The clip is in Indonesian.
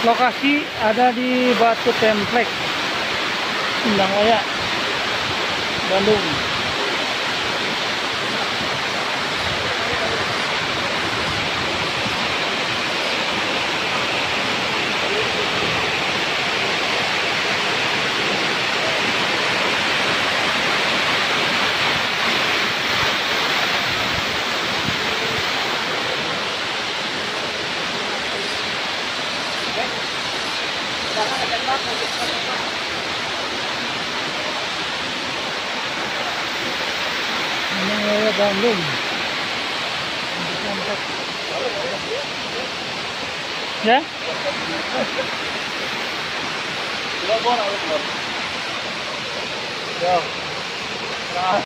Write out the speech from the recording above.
Lokasi ada di Batu Templek, Sindang Oya, Bandung. Sindang Oya, Bandung. Ya? Ya.